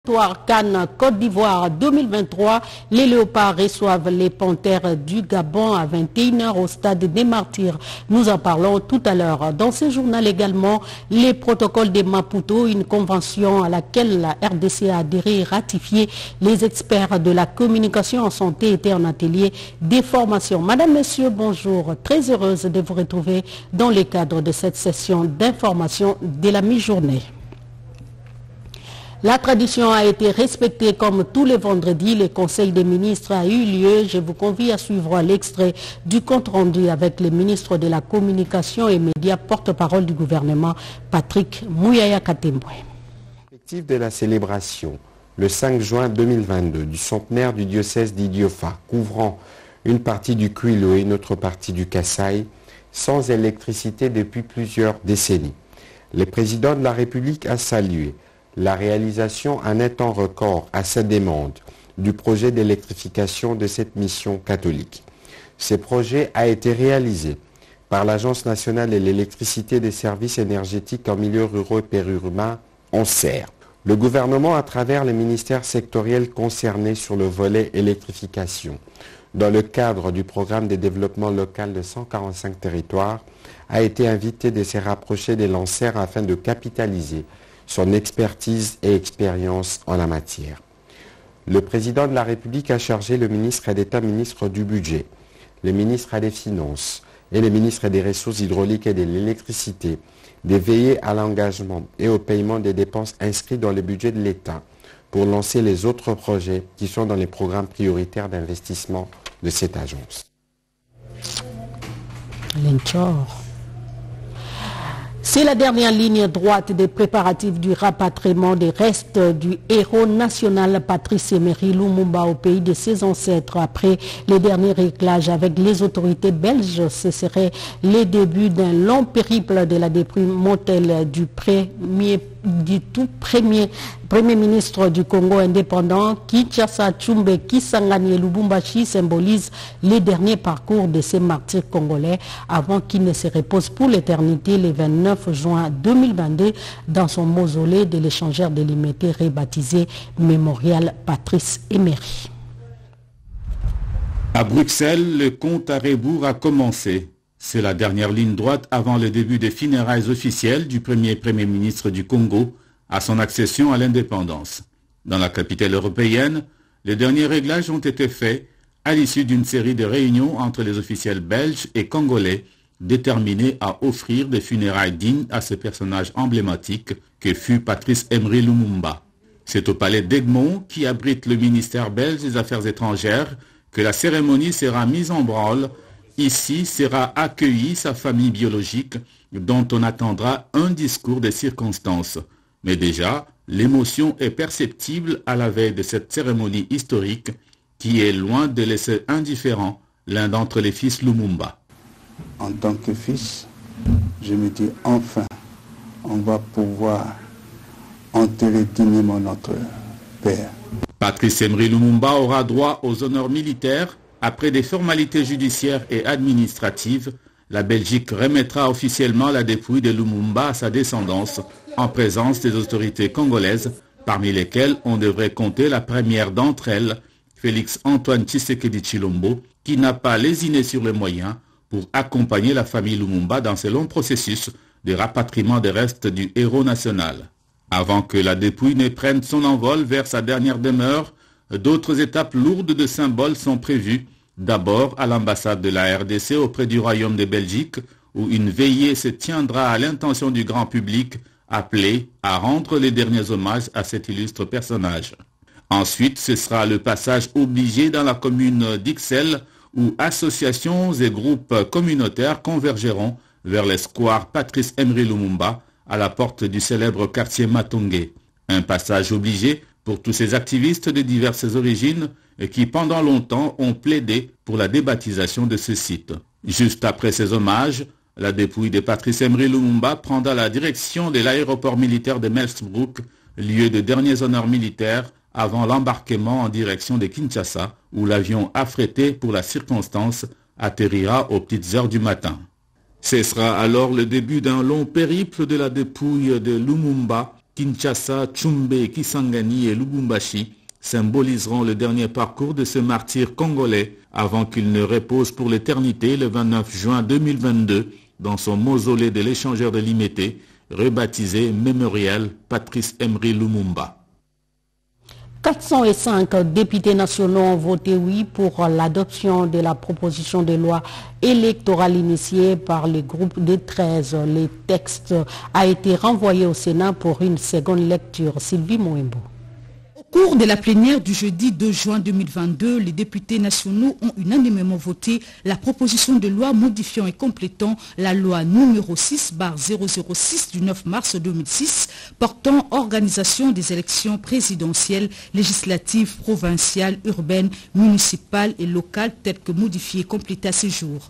Cannes Côte d'Ivoire 2023, les léopards reçoivent les panthères du Gabon à 21h au stade des Martyrs. Nous en parlons tout à l'heure. Dans ce journal également, les protocoles de Maputo, une convention à laquelle la RDC a adhéré et ratifié. Les experts de la communication en santé étaient en atelier des formations. Madame, Monsieur, bonjour. Très heureuse de vous retrouver dans le cadre de cette session d'information de la mi-journée. La tradition a été respectée comme tous les vendredis. Le Conseil des ministres a eu lieu. Je vous convie à suivre l'extrait du compte rendu avec le ministre de la Communication et Médias, porte-parole du gouvernement, Patrick Mouyaya Katembwe. L'objectif de la célébration, le 5 juin 2022, du centenaire du diocèse d'Idiofa, couvrant une partie du Kouilou et une autre partie du Kasaï, sans électricité depuis plusieurs décennies. Le président de la République a salué la réalisation en un temps record à sa demande du projet d'électrification de cette mission catholique. Ce projet a été réalisé par l'Agence nationale de l'électricité des services énergétiques en milieu rural et périurbain, ANSER. Le gouvernement, à travers les ministères sectoriels concernés sur le volet électrification, dans le cadre du programme de développement local de 145 territoires, a été invité de se rapprocher des lanceurs afin de capitaliser son expertise et expérience en la matière. Le président de la République a chargé le ministre d'État, ministre du Budget, le ministre des Finances et le ministre des Ressources hydrauliques et de l'électricité de veiller à l'engagement et au paiement des dépenses inscrites dans le budget de l'État pour lancer les autres projets qui sont dans les programmes prioritaires d'investissement de cette agence. C'est la dernière ligne droite des préparatifs du rapatriement des restes du héros national Patrice Emery Lumumba au pays de ses ancêtres. Après les derniers réglages avec les autorités belges, ce serait le début d'un long périple de la dépouille mortelle du tout premier ministre du Congo indépendant. Kinshasa, Tchumbe, Kisangani et Lubumbashi symbolisent les derniers parcours de ces martyrs congolais avant qu'ils ne se reposent pour l'éternité le 29 juin 2022 dans son mausolée de l'échangeur délimité rebaptisé Mémorial Patrice Emery. À Bruxelles, le compte à rebours a commencé. C'est la dernière ligne droite avant le début des funérailles officielles du premier ministre du Congo à son accession à l'indépendance. Dans la capitale européenne, les derniers réglages ont été faits à l'issue d'une série de réunions entre les officiels belges et congolais déterminés à offrir des funérailles dignes à ce personnage emblématique que fut Patrice Emery Lumumba. C'est au palais d'Egmont, qui abrite le ministère belge des Affaires étrangères, que la cérémonie sera mise en branle. Ici sera accueillie sa famille biologique, dont on attendra un discours des circonstances. Mais déjà, l'émotion est perceptible à la veille de cette cérémonie historique qui est loin de laisser indifférent l'un d'entre les fils Lumumba. En tant que fils, je me dis enfin, on va pouvoir enterrer dignement notre père. Patrice Emery Lumumba aura droit aux honneurs militaires. Après des formalités judiciaires et administratives, la Belgique remettra officiellement la dépouille de Lumumba à sa descendance en présence des autorités congolaises, parmi lesquelles on devrait compter la première d'entre elles, Félix Antoine Tshisekedi Tshilombo, qui n'a pas lésiné sur les moyens pour accompagner la famille Lumumba dans ce long processus de rapatriement des restes du héros national. Avant que la dépouille ne prenne son envol vers sa dernière demeure, d'autres étapes lourdes de symboles sont prévues, d'abord à l'ambassade de la RDC auprès du Royaume de Belgique, où une veillée se tiendra à l'intention du grand public appelé à rendre les derniers hommages à cet illustre personnage. Ensuite, ce sera le passage obligé dans la commune d'Ixelles, où associations et groupes communautaires convergeront vers le square Patrice Emery Lumumba, à la porte du célèbre quartier Matongé. Un passage obligé pour tous ces activistes de diverses origines qui pendant longtemps ont plaidé pour la débaptisation de ce site. Juste après ces hommages, la dépouille de Patrice Emery Lumumba prendra la direction de l'aéroport militaire de Melsbrook, lieu de derniers honneurs militaires avant l'embarquement en direction de Kinshasa, où l'avion affrété pour la circonstance atterrira aux petites heures du matin. Ce sera alors le début d'un long périple de la dépouille de Lumumba Kinshasa, Tchumbe, Kisangani et Lubumbashi symboliseront le dernier parcours de ce martyr congolais avant qu'il ne repose pour l'éternité le 29 juin 2022 dans son mausolée de l'échangeur de Limete, rebaptisé Mémorial Patrice Emery Lumumba. 405 députés nationaux ont voté oui pour l'adoption de la proposition de loi électorale initiée par le groupe des 13. Le texte a été renvoyé au Sénat pour une seconde lecture. Sylvie Moembo. Au cours de la plénière du jeudi 2 juin 2022, les députés nationaux ont unanimement voté la proposition de loi modifiant et complétant la loi numéro 6/006 du 9 mars 2006 portant organisation des élections présidentielles, législatives, provinciales, urbaines, municipales et locales telles que modifiées et complétées à ce jour.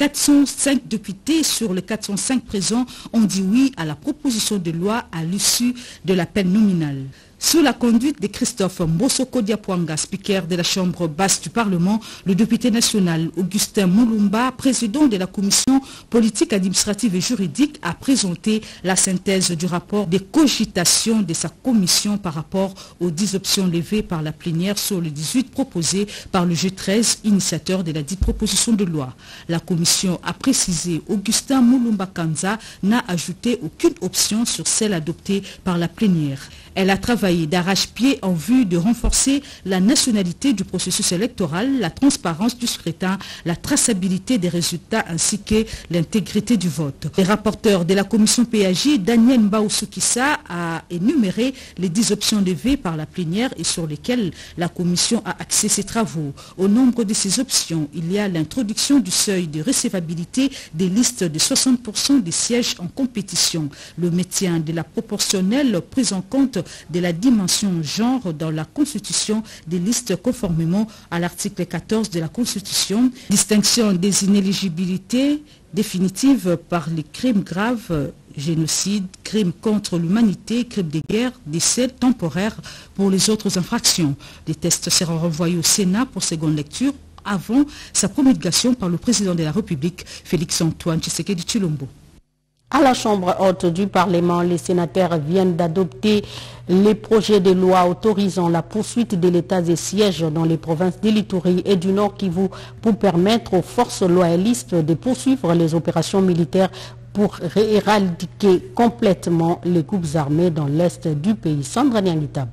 405 députés sur les 405 présents ont dit oui à la proposition de loi à l'issue de l'appel nominal. Sous la conduite de Christophe Mbosoko Diapwanga, speaker de la Chambre basse du Parlement, le député national Augustin Mulumba, président de la Commission politique, administrative et juridique, a présenté la synthèse du rapport des cogitations de sa commission par rapport aux 10 options levées par la plénière sur les 18 proposées par le G13, initiateur de la dite proposition de loi. La commission a précisé Augustin Mulumba Kanza n'a ajouté aucune option sur celle adoptée par la plénière. Elle a travaillé d'arrache-pied en vue de renforcer la nationalité du processus électoral, la transparence du scrutin, la traçabilité des résultats ainsi que l'intégrité du vote. Le rapporteur de la commission PAJ, Daniel Mbaoussoukissa, a énuméré les 10 options levées par la plénière et sur lesquelles la commission a axé ses travaux. Au nombre de ces options, il y a l'introduction du seuil de recevabilité des listes de 60% des sièges en compétition, le maintien de la proportionnelle prise en compte de la dimension genre dans la constitution des listes conformément à l'article 14 de la Constitution, distinction des inéligibilités définitives par les crimes graves, génocide, crimes contre l'humanité, crimes de guerre, décès temporaires pour les autres infractions. Les textes seront renvoyés au Sénat pour seconde lecture avant sa promulgation par le président de la République, Félix-Antoine Tshisekedi Tshilombo. À la Chambre haute du Parlement, les sénateurs viennent d'adopter les projets de loi autorisant la poursuite de l'état de siège dans les provinces de l'Ituri et du Nord Kivu pour permettre aux forces loyalistes de poursuivre les opérations militaires pour éradiquer complètement les groupes armés dans l'est du pays. Sandra Niangitab.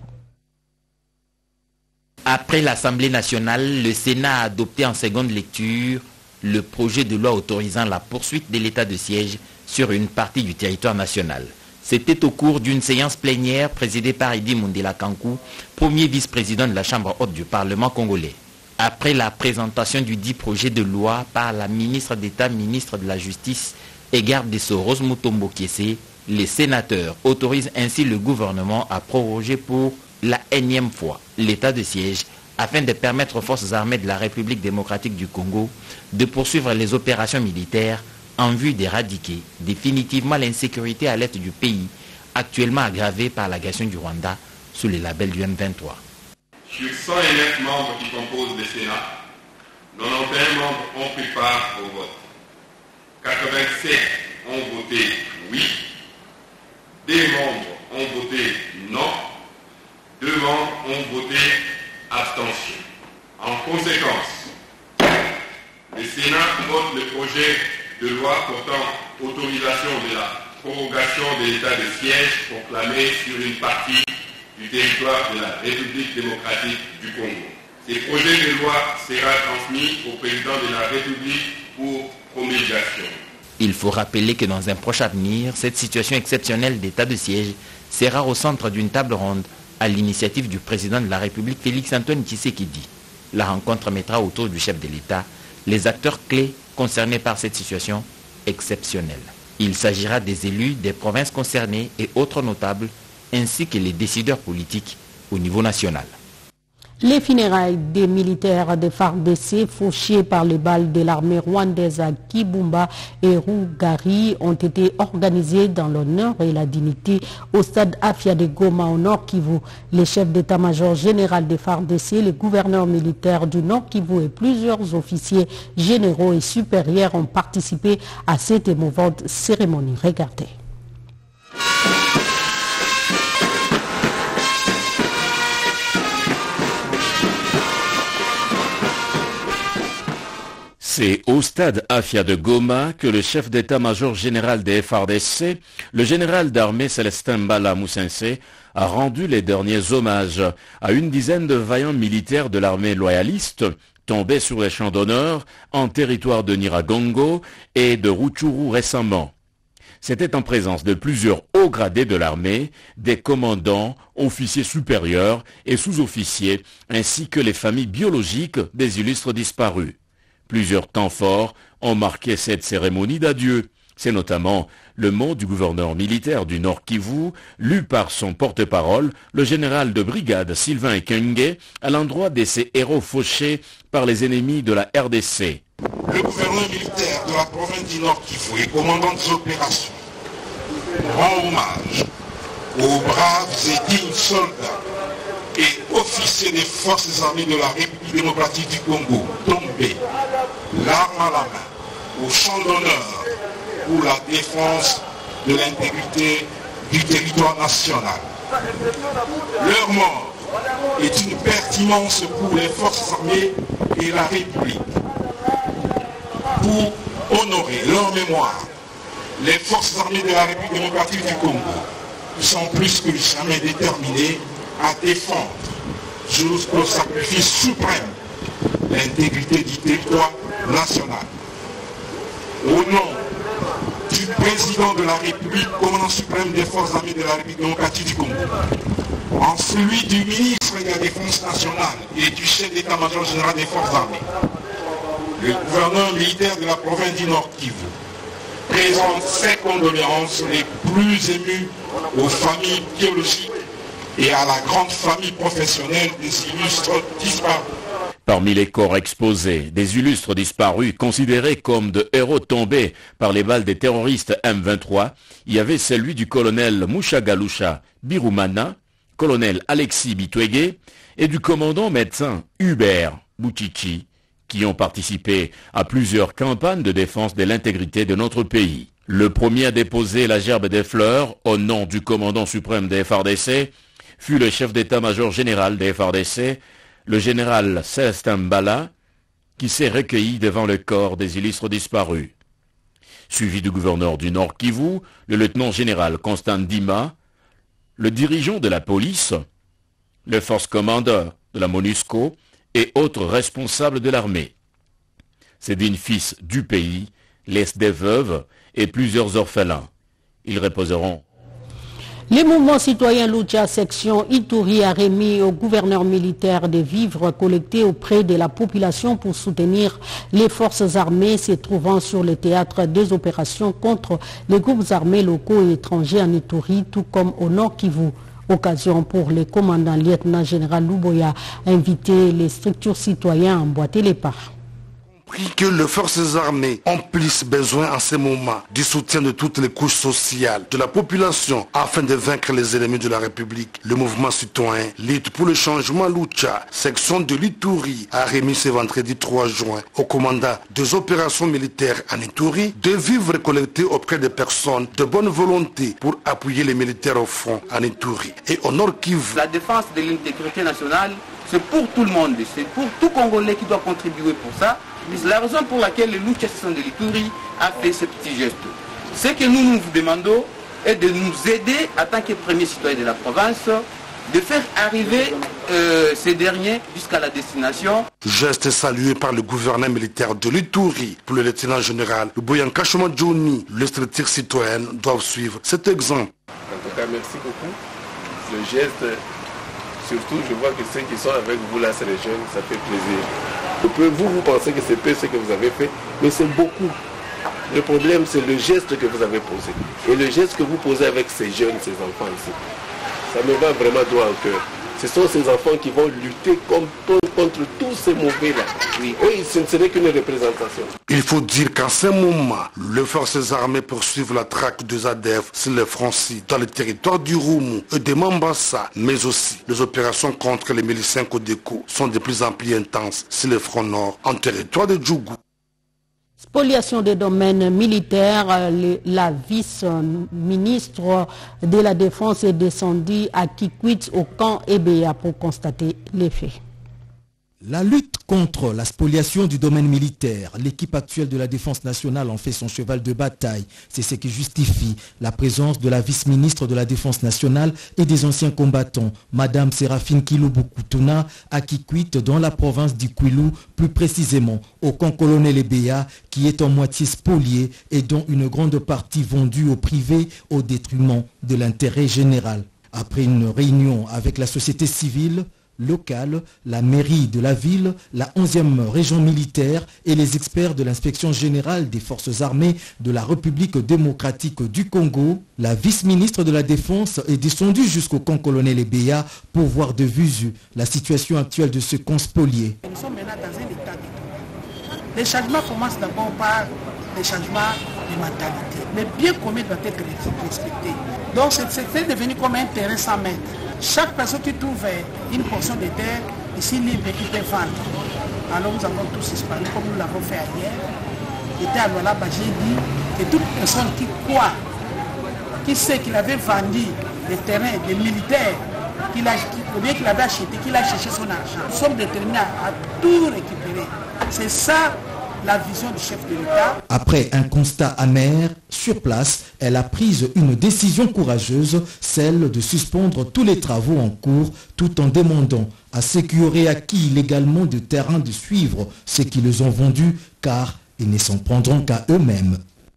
Après l'Assemblée nationale, le Sénat a adopté en seconde lecture le projet de loi autorisant la poursuite de l'état de siège sur une partie du territoire national. C'était au cours d'une séance plénière présidée par Idi Mundela Kankou, premier vice-président de la Chambre haute du Parlement congolais. Après la présentation du dit projet de loi par la ministre d'État, ministre de la Justice et garde des Sceaux Rose Mutombo Kiese, les sénateurs autorisent ainsi le gouvernement à proroger pour la énième fois l'état de siège afin de permettre aux forces armées de la République démocratique du Congo de poursuivre les opérations militaires en vue d'éradiquer définitivement l'insécurité à l'est du pays, actuellement aggravée par l'agression du Rwanda sous le label du M23. Sur 109 membres qui composent le Sénat, 91 membres ont pris part au vote. 87 ont voté oui, 2 membres ont voté non, 2 membres ont voté abstention. En conséquence, le Sénat vote le projet de loi portant autorisation de la prorogation de l'état de siège proclamé sur une partie du territoire de la République démocratique du Congo. Ce projet de loi sera transmis au président de la République pour promulgation. Il faut rappeler que dans un proche avenir, cette situation exceptionnelle d'état de siège sera au centre d'une table ronde à l'initiative du président de la République Félix-Antoine Tshisekedi. La rencontre mettra autour du chef de l'État les acteurs clés concernés par cette situation exceptionnelle. Il s'agira des élus des provinces concernées et autres notables, ainsi que les décideurs politiques au niveau national. Les funérailles des militaires de FARDC fauchés par les balles de l'armée rwandaise à Kibumba et Rugari ont été organisées dans l'honneur et la dignité au stade Afia de Goma au Nord Kivu. Les chefs d'état-major général des FARDC, les gouverneurs militaires du Nord Kivu et plusieurs officiers généraux et supérieurs ont participé à cette émouvante cérémonie. Regardez. C'est au stade Afia de Goma que le chef d'état-major général des FARDC, le général d'armée Célestin Mbala Moussense, a rendu les derniers hommages à une dizaine de vaillants militaires de l'armée loyaliste tombés sur les champs d'honneur en territoire de Nyiragongo et de Rutshuru récemment. C'était en présence de plusieurs hauts gradés de l'armée, des commandants, officiers supérieurs et sous-officiers, ainsi que les familles biologiques des illustres disparus. Plusieurs temps forts ont marqué cette cérémonie d'adieu. C'est notamment le mot du gouverneur militaire du Nord Kivu, lu par son porte-parole, le général de brigade Sylvain Ekenge, à l'endroit de ces héros fauchés par les ennemis de la RDC. Le gouverneur militaire de la province du Nord Kivu et commandant des opérations rend hommage aux braves et dignes soldats et officiers des forces armées de la République démocratique du Congo, tombés, l'arme à la main, au champ d'honneur pour la défense de l'intégrité du territoire national. Leur mort est une pertinence pour les forces armées et la République. Pour honorer leur mémoire, les forces armées de la République démocratique du Congo sont plus que jamais déterminées à défendre jusqu'au sacrifice suprême l'intégrité du territoire national. Au nom du président de la République, commandant suprême des forces armées de la République démocratique du Congo, en celui du ministre de la Défense nationale et du chef d'état-major général des forces armées, le gouverneur militaire de la province du Nord Kivu présente ses condoléances les plus émues aux familles biologiques et à la grande famille professionnelle des illustres disparus. Parmi les corps exposés, des illustres disparus considérés comme de héros tombés par les balles des terroristes M23, il y avait celui du colonel Mushagalusha Birumana, colonel Alexis Bitwege et du commandant médecin Hubert Boutichi, qui ont participé à plusieurs campagnes de défense de l'intégrité de notre pays. Le premier à déposer la gerbe des fleurs au nom du commandant suprême des FARDC fut le chef d'état-major général des FARDC, le général Célestin Mbala, qui s'est recueilli devant le corps des illustres disparus. Suivi du gouverneur du Nord Kivu, le lieutenant général Constant Dima, le dirigeant de la police, le force commandeur de la MONUSCO et autres responsables de l'armée. Ces dignes fils du pays laissent des veuves et plusieurs orphelins. Ils reposeront. Les mouvements citoyens Lucha section Ituri a remis au gouverneur militaire des vivres collectés auprès de la population pour soutenir les forces armées se trouvant sur le théâtre des opérations contre les groupes armés locaux et étrangers en Ituri, tout comme au Nord Kivu. Occasion pour les commandants lieutenant-général Luboya à inviter les structures citoyennes à emboîter les pas. Que les forces armées ont plus besoin en ce moment du soutien de toutes les couches sociales de la population afin de vaincre les ennemis de la République. Le mouvement citoyen Lutte pour le changement Lucha, section de l'Ituri, a remis ce vendredi 3 juin au commandant des opérations militaires en Ituri de vivres collectés auprès des personnes de bonne volonté pour appuyer les militaires au front en Ituri et au Nord Kivu. La défense de l'intégrité nationale, c'est pour tout le monde, c'est pour tout Congolais qui doit contribuer pour ça. C'est la raison pour laquelle le Lucha section de l'Ituri a fait ce petit geste. Ce que nous vous demandons est de nous aider, en tant que premiers citoyens de la province, de faire arriver ces derniers jusqu'à la destination. Geste salué par le gouverneur militaire de l'Ituri. Pour le lieutenant général Boyanka Johnny, les structures citoyennes doivent suivre cet exemple. En tout cas, merci beaucoup. Le geste, surtout, je vois que ceux qui sont avec vous là, c'est les jeunes, ça fait plaisir. Vous pensez que c'est peu ce que vous avez fait, mais c'est beaucoup. Le problème, c'est le geste que vous avez posé. Et le geste que vous posez avec ces jeunes, ces enfants ici. Ça me va vraiment droit au cœur. Ce sont ces enfants qui vont lutter contre tous ces mauvais-là. Oui. Eux, ce n'est qu'une représentation. Il faut dire qu'en ce moment, les forces armées poursuivent la traque des ADF sur les Francis dans le territoire du Roumu et de Mambasa, mais aussi les opérations contre les miliciens Kodeko sont de plus en plus intenses sur le front nord en territoire de Djougou. Spoliation des domaines militaires, la vice-ministre de la Défense est descendue à Kikwit au camp EBA pour constater les faits. La lutte Contre la spoliation du domaine militaire, l'équipe actuelle de la Défense nationale en fait son cheval de bataille. C'est ce qui justifie la présence de la vice-ministre de la Défense nationale et des anciens combattants, Madame Séraphine Kiloubou-Koutouna, à Kikwit, dans la province du Kwilu, plus précisément au camp colonel Ebea, qui est en moitié spolié et dont une grande partie vendue au privé au détriment de l'intérêt général. Après une réunion avec la société civile locale, la mairie de la ville, la 11e région militaire et les experts de l'inspection générale des forces armées de la République démocratique du Congo, la vice-ministre de la Défense est descendue jusqu'au camp colonel Ebea pour voir de visu la situation actuelle de ce camp spolié. Nous sommes maintenant dans un état de... Les changements commencent d'abord par les changements de mentalité. Mais bien commun doit être respecté. Donc c'est devenu comme un terrain sans maître. Chaque personne qui trouve une portion de terre ici libre et qui peut vendre. Alors nous avons tous disparu comme nous l'avons fait hier. J'étais à Lualaba, j'ai dit que toute personne qui croit, qui sait qu'il avait vendu des terrains des militaires, qu'il avait acheté, qu'il a cherché son argent, nous sommes déterminés à tout récupérer. C'est ça la vision du chef de l'État. Après un constat amer, sur place, elle a pris une décision courageuse, celle de suspendre tous les travaux en cours, tout en demandant à ceux qui auraient acquis illégalement du terrain de suivre ceux qui les ont vendus, car ils ne s'en prendront qu'à eux-mêmes.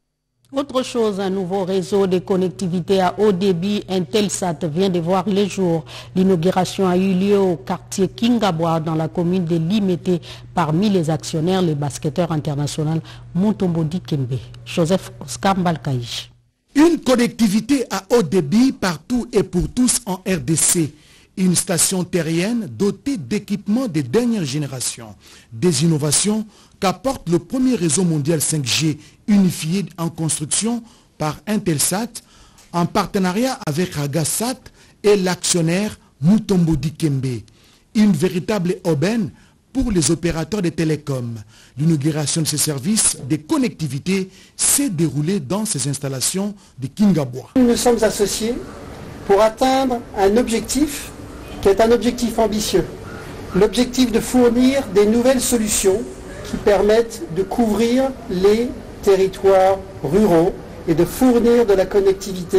Autre chose, un nouveau réseau de connectivité à haut débit, Intelsat, vient de voir le jour. L'inauguration a eu lieu au quartier Kingaboa dans la commune de Limete. Parmi les actionnaires, le basketteur international Mutombo Dikembe. Joseph Oscar Mbalkaïch. Une connectivité à haut débit partout et pour tous en RDC. Une station terrienne dotée d'équipements de dernière génération. Des innovations qu'apporte le premier réseau mondial 5G unifié en construction par Intelsat en partenariat avec Ragasat et l'actionnaire Mutombo Dikembe. Une véritable aubaine pour les opérateurs de télécoms. L'inauguration de ces services de connectivité s'est déroulée dans ces installations de Kingaboa. Nous nous sommes associés pour atteindre un objectif qui est un objectif ambitieux. L'objectif de fournir des nouvelles solutions qui permettent de couvrir les territoires ruraux et de fournir de la connectivité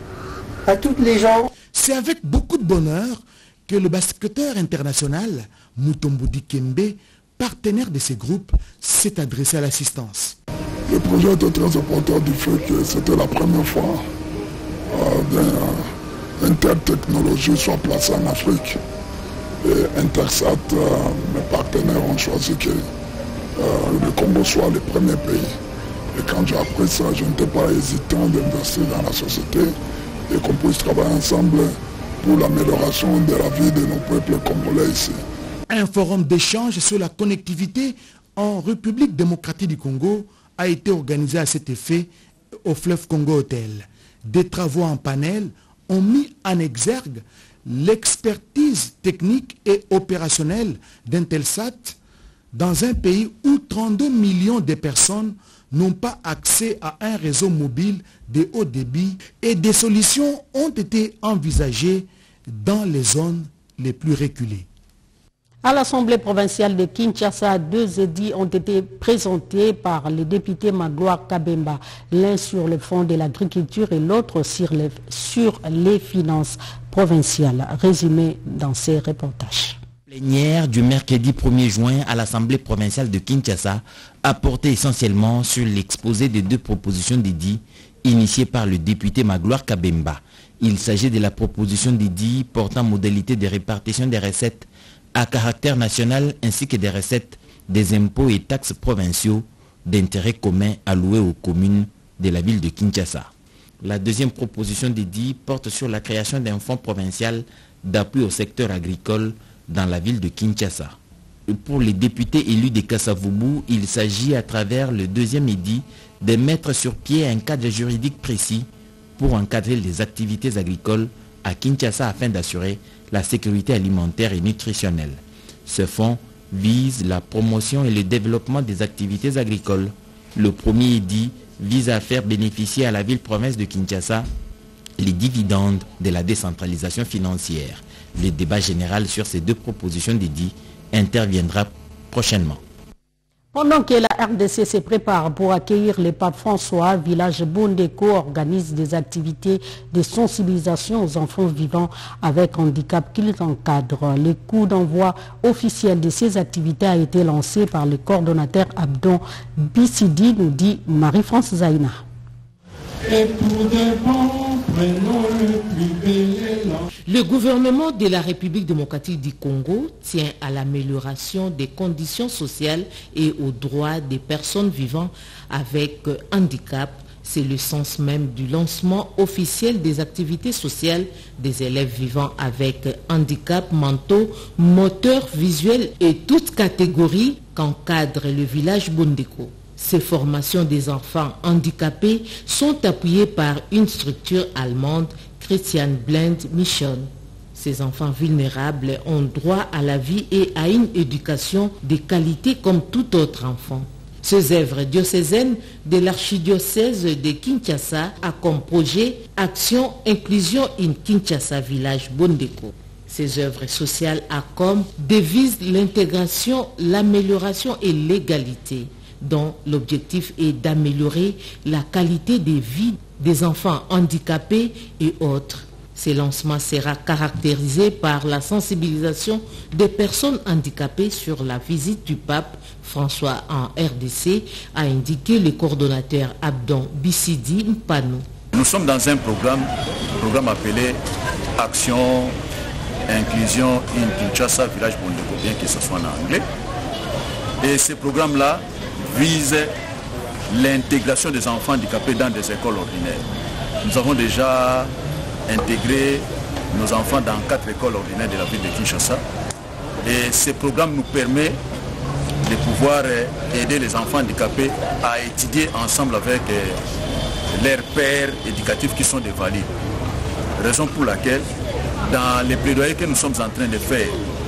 à toutes les gens. C'est avec beaucoup de bonheur que le basketteur international Mutombo Dikembe, partenaire de ces groupes, s'est adressé à l'assistance. Le projet était très important du fait que c'était la première fois qu'une telle technologie soit placée en Afrique. Et Intelsat, mes partenaires ont choisi que le Congo soit le premier pays. Et quand j'ai appris ça, je n'étais pas hésitant d'investir dans la société et qu'on puisse travailler ensemble pour l'amélioration de la vie de nos peuples congolais ici. Un forum d'échange sur la connectivité en République démocratique du Congo a été organisé à cet effet au Fleuve Congo Hotel. Des travaux en panel ont mis en exergue l'expertise technique et opérationnelle d'Intelsat dans un pays où 32 millions de personnes n'ont pas accès à un réseau mobile de haut débit et des solutions ont été envisagées dans les zones les plus reculées. À l'Assemblée provinciale de Kinshasa, 2 édits ont été présentés par le député Magloire Kabemba, l'un sur le fonds de l'agriculture et l'autre sur les finances provinciales. Résumé dans ces reportages. La plénière du mercredi 1er juin à l'Assemblée provinciale de Kinshasa a porté essentiellement sur l'exposé des 2 propositions d'édits initiées par le député Magloire Kabemba. Il s'agit de la proposition d'édit portant modalité de répartition des recettes à caractère national ainsi que des recettes des impôts et taxes provinciaux d'intérêt commun alloués aux communes de la ville de Kinshasa. La deuxième proposition d'édit porte sur la création d'un fonds provincial d'appui au secteur agricole dans la ville de Kinshasa. Pour les députés élus de Kasavubu, il s'agit à travers le deuxième édit de mettre sur pied un cadre juridique précis pour encadrer les activités agricoles à Kinshasa afin d'assurer la sécurité alimentaire et nutritionnelle. Ce fonds vise la promotion et le développement des activités agricoles. Le premier édit vise à faire bénéficier à la ville-province de Kinshasa les dividendes de la décentralisation financière. Le débat général sur ces 2 propositions d'édit interviendra prochainement. Pendant que la RDC se prépare pour accueillir le pape François, Village Bondeko organise des activités de sensibilisation aux enfants vivant avec handicap qu'ils encadrent. Le coup d'envoi officiel de ces activités a été lancé par le coordonnateur Abdon Bissidi, nous dit Marie-France Zaina. Et pour de bon, prenons le plus bel élan. Le gouvernement de la République démocratique du Congo tient à l'amélioration des conditions sociales et aux droits des personnes vivant avec handicap. C'est le sens même du lancement officiel des activités sociales des élèves vivant avec handicap mentaux, moteurs, visuels et toutes catégories qu'encadre le village Bondeko. Ces formations des enfants handicapés sont appuyées par une structure allemande, Christian Blend Mission. Ces enfants vulnérables ont droit à la vie et à une éducation de qualité comme tout autre enfant. Ces œuvres diocésaines de l'archidiocèse de Kinshasa a comme projet Action Inclusion in Kinshasa Village Bondeko. Ces œuvres sociales a comme devise l'intégration, l'amélioration et l'égalité, dont l'objectif est d'améliorer la qualité de vie des enfants handicapés et autres. Ce lancement sera caractérisé par la sensibilisation des personnes handicapées sur la visite du pape François en RDC, a indiqué le coordonnateur Abdon Bissidi Mpanou. Nous sommes dans un programme appelé Action Inclusion in Kinshasa Village Bondeko, bien que ce soit en anglais. Et ce programme-là vise l'intégration des enfants handicapés dans des écoles ordinaires. Nous avons déjà intégré nos enfants dans 4 écoles ordinaires de la ville de Kinshasa. Et ce programme nous permet de pouvoir aider les enfants handicapés à étudier ensemble avec leurs pairs éducatifs qui sont des valides. Raison pour laquelle, dans les plaidoyers que nous sommes en train de faire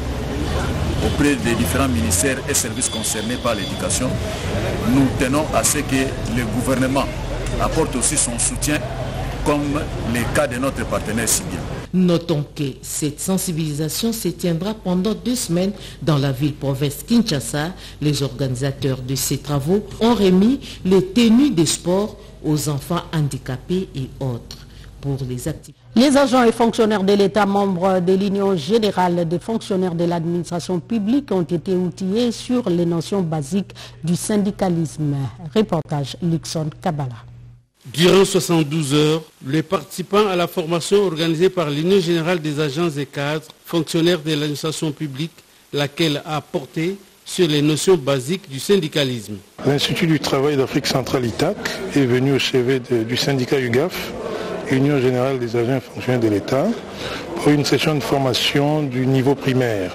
auprès des différents ministères et services concernés par l'éducation, nous tenons à ce que le gouvernement apporte aussi son soutien, comme le cas de notre partenaire Sibien. Notons que cette sensibilisation se tiendra pendant 2 semaines dans la ville-province Kinshasa. Les organisateurs de ces travaux ont remis les tenues de sport aux enfants handicapés et autres pour les activités. Les agents et fonctionnaires de l'État membres de l'Union générale des fonctionnaires de l'administration publique ont été outillés sur les notions basiques du syndicalisme. Reportage Luxon Kabbalah. Durant 72 heures, les participants à la formation organisée par l'Union générale des agents et cadres fonctionnaires de l'administration publique, laquelle a porté sur les notions basiques du syndicalisme. L'Institut du travail d'Afrique centrale ITAC est venu au chevet du syndicat UGAF, Union générale des agents et fonctionnaires de l'État, pour une session de formation du niveau primaire.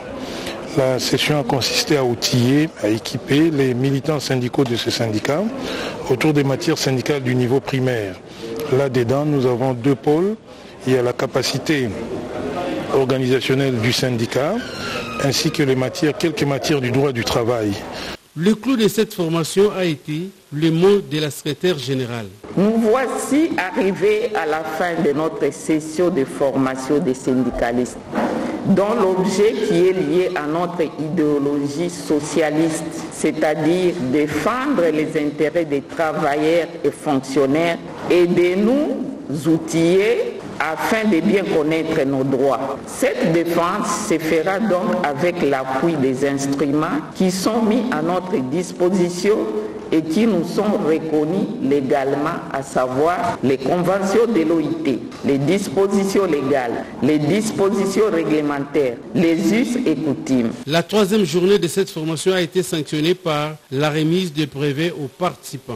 La session a consisté à outiller, à équiper les militants syndicaux de ce syndicat autour des matières syndicales du niveau primaire. Là-dedans, nous avons 2 pôles. Il y a la capacité organisationnelle du syndicat, ainsi que quelques matières du droit du travail. Le clou de cette formation a été le mot de la secrétaire générale. Nous voici arrivés à la fin de notre session de formation des syndicalistes, dont l'objet qui est lié à notre idéologie socialiste, c'est-à-dire défendre les intérêts des travailleurs et fonctionnaires et de nous outiller afin de bien connaître nos droits. Cette défense se fera donc avec l'appui des instruments qui sont mis à notre disposition et qui nous sont reconnus légalement, à savoir les conventions de l'OIT, les dispositions légales, les dispositions réglementaires, les us et coutumes. La 3e journée de cette formation a été sanctionnée par la remise de brevets aux participants.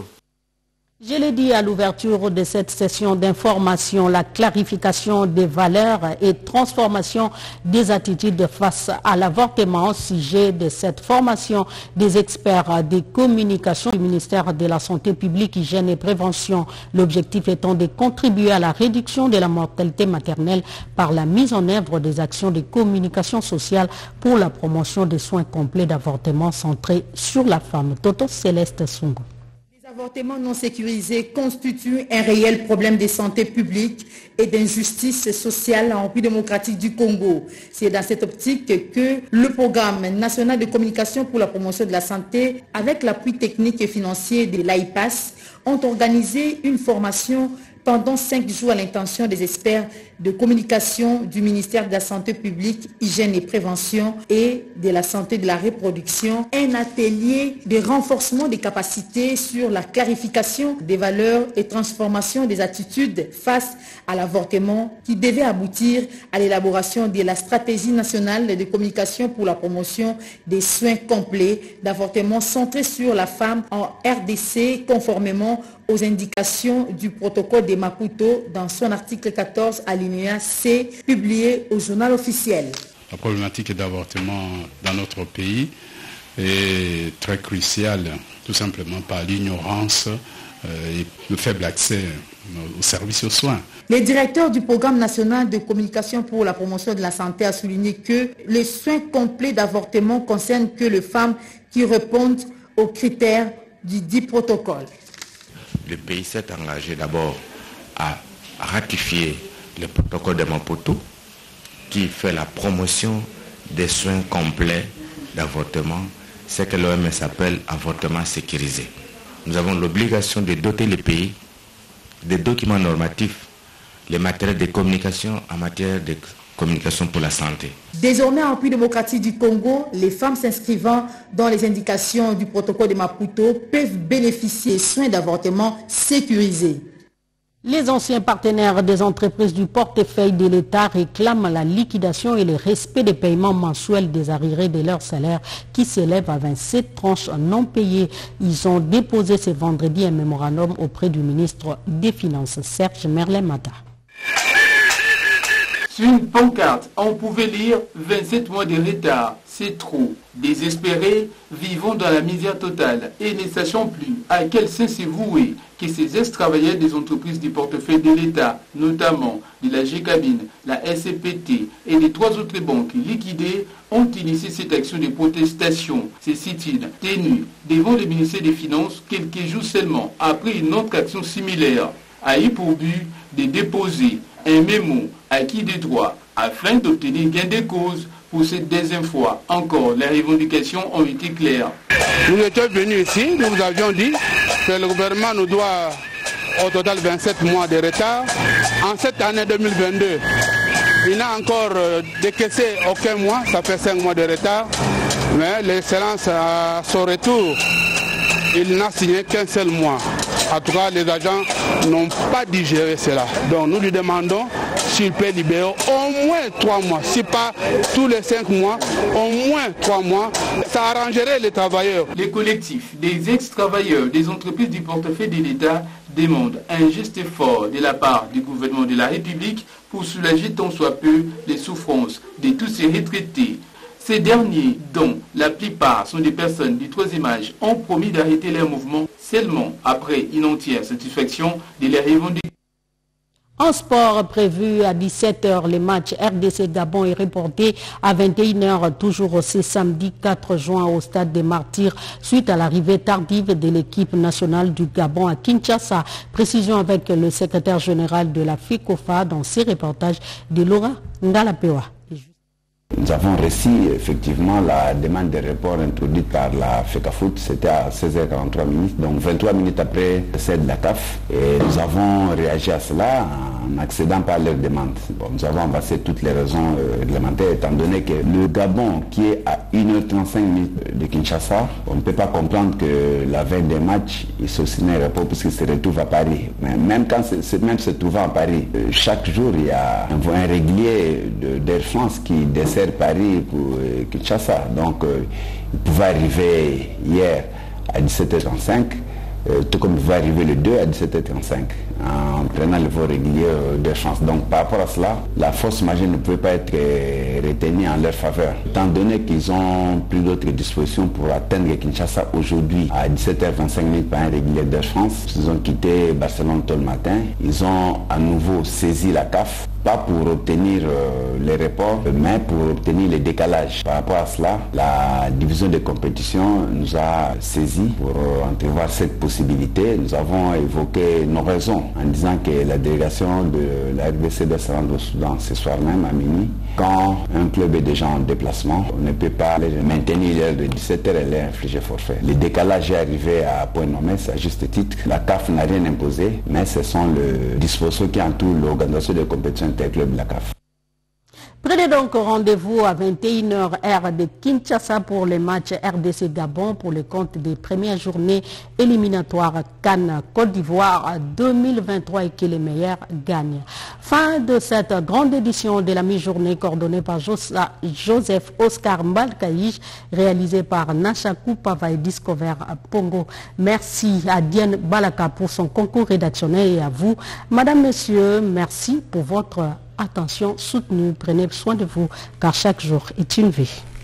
Je l'ai dit à l'ouverture de cette session d'information, la clarification des valeurs et transformation des attitudes face à l'avortement, sujet de cette formation des experts des communications du ministère de la Santé publique, Hygiène et Prévention. L'objectif étant de contribuer à la réduction de la mortalité maternelle par la mise en œuvre des actions de communication sociale pour la promotion des soins complets d'avortement centrés sur la femme. Toto Céleste Songo. L'avortement non sécurisé constitue un réel problème de santé publique et d'injustice sociale en République démocratique du Congo. C'est dans cette optique que le programme national de communication pour la promotion de la santé, avec l'appui technique et financier de l'AIPAS, ont organisé une formation pendant 5 jours à l'intention des experts de communication du ministère de la Santé publique, Hygiène et Prévention et de la Santé de la Reproduction, un atelier de renforcement des capacités sur la clarification des valeurs et transformation des attitudes face à l'avortement qui devait aboutir à l'élaboration de la stratégie nationale de communication pour la promotion des soins complets d'avortement centrés sur la femme en RDC conformément aux indications du protocole de Maputo dans son article 14 alinéa C publié au journal officiel. La problématique d'avortement dans notre pays est très cruciale, tout simplement par l'ignorance et le faible accès aux services et aux soins. Le directeur du programme national de communication pour la promotion de la santé a souligné que les soins complets d'avortement concernent que les femmes qui répondent aux critères du dit protocole. Le pays s'est engagé d'abord à ratifier le protocole de Maputo qui fait la promotion des soins complets d'avortement, ce que l'OMS appelle avortement sécurisé. Nous avons l'obligation de doter les pays des documents normatifs, les matériels de communication en matière de communication pour la santé. Désormais, en République démocratique du Congo, les femmes s'inscrivant dans les indications du protocole de Maputo peuvent bénéficier de soins d'avortement sécurisés. Les anciens partenaires des entreprises du portefeuille de l'État réclament la liquidation et le respect des paiements mensuels des arriérés de leur salaire qui s'élèvent à 27 tranches non payées. Ils ont déposé ce vendredi un mémorandum auprès du ministre des Finances, Serge Merlet-Mata. Sur une pancarte, on pouvait lire 27 mois de retard, c'est trop. Désespérés, vivons dans la misère totale et ne sachant plus à quel sens se vouer que ces ex-travailleurs des entreprises du portefeuille de l'État, notamment de la GCABIN, la SCPT et les 3 autres banques liquidées, ont initié cette action de protestation. Ces sit-in tenus devant le ministère des Finances quelques jours seulement après une autre action similaire a eu pour but de déposer un mémo acquis des droits afin d'obtenir gain de cause. Pour cette deuxième fois encore, les revendications ont été claires. Nous étions venus ici, nous vous avions dit que le gouvernement nous doit au total 27 mois de retard. En cette année 2022, il n'a encore décaissé aucun mois, ça fait 5 mois de retard. Mais l'excellence à son retour, il n'a signé qu'un seul mois. En tout cas, les agents n'ont pas digéré cela. Donc nous lui demandons s'il peut libérer au moins 3 mois, si pas tous les 5 mois, au moins 3 mois. Ça arrangerait les travailleurs. Les collectifs des ex-travailleurs des entreprises du portefeuille de l'État demandent un geste fort de la part du gouvernement de la République pour soulager tant soit peu les souffrances de tous ces retraités. Ces derniers, dont la plupart sont des personnes du troisième âge, ont promis d'arrêter leur mouvement seulement après une entière satisfaction de leurs revendications. En sport, prévu à 17h, le match RDC Gabon est reporté à 21h, toujours ce samedi 4 juin au stade des Martyrs, suite à l'arrivée tardive de l'équipe nationale du Gabon à Kinshasa. Précision avec le secrétaire général de la FECOFA dans ses reportages de Laura Ngalapewa. Nous avons reçu effectivement la demande de report introduite par la FECAFOOT, c'était à 16h43 minutes, donc 23 minutes après celle de la CAF. Et nous avons réagi à cela en accédant par leur demande. Bon, nous avons avancé toutes les raisons réglementaires étant donné que le Gabon qui est à 1h35 minutes de Kinshasa, on ne peut pas comprendre que la veille des matchs, il se signe un repos puisqu'il se retrouve à Paris. Mais même quand même se trouvant à Paris, chaque jour il y a un vol régulier d'Air France qui dessert Paris pour Kinshasa. Donc il pouvait arriver hier à 17h35, tout comme il pouvait arriver le 2 à 17h35 en prenant le vol régulier d'Air France. Donc par rapport à cela, la force majeure ne pouvait pas être retenue en leur faveur. Étant donné qu'ils ont pris d'autres dispositions pour atteindre Kinshasa aujourd'hui à 17h25 par un régulier d'Air France, ils ont quitté Barcelone tôt le matin. Ils ont à nouveau saisi la CAF pas pour obtenir les reports, mais pour obtenir les décalages. Par rapport à cela, la division des compétitions nous a saisis pour entrevoir cette possibilité. Nous avons évoqué nos raisons en disant que la délégation de la RDC doit se rendre au Soudan ce soir même à minuit. Quand un club est déjà en déplacement, on ne peut pas les maintenir l'heure de 17h et les infliger forfait. Le décalage est arrivé à point nommé, c'est à juste titre. La CAF n'a rien imposé, mais ce sont les dispositions qui entourent l'organisation des compétitions interclubs de la CAF. Prenez donc rendez-vous à 21h heure de Kinshasa pour les matchs RDC Gabon pour le compte des premières journées éliminatoires CAN Côte d'Ivoire 2023 et que les meilleurs gagnent. Fin de cette grande édition de la mi-journée coordonnée par Joseph Oscar Mbalkaïch, réalisée par Nachakou Pava et Discover Pongo. Merci à Diane Balaka pour son concours rédactionnel et à vous, Madame, Monsieur, merci pour votre attention soutenue. Prenez soin de vous car chaque jour est une vie.